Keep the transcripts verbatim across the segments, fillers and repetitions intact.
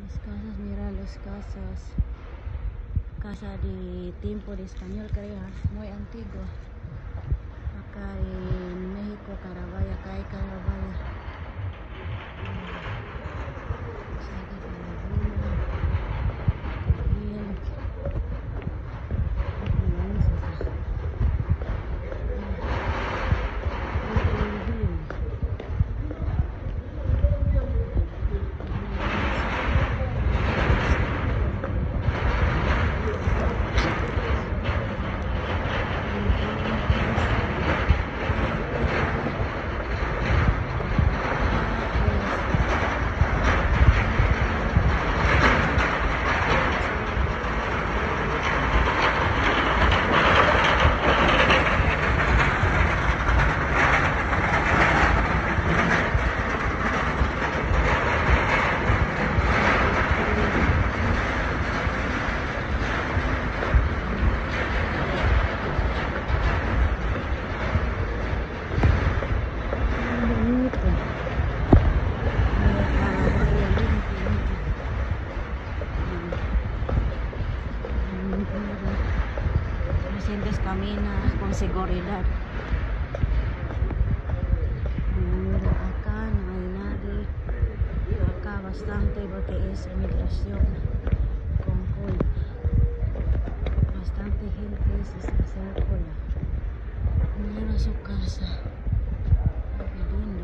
Las casas, mira las casas. Casa de tiempo de español, creo, muy antigua. Acá en México, Carabaya, acá hay Carabaya. Sientes caminas con seguridad. Mira, acá no hay nadie. Acá bastante porque es inmigración con cola. Bastante gente se está haciendo cola. Mira su casa. Ay, qué lindo,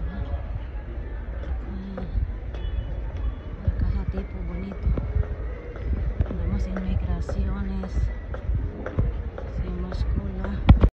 ¿eh? Una casa tipo bonito. Tenemos inmigraciones.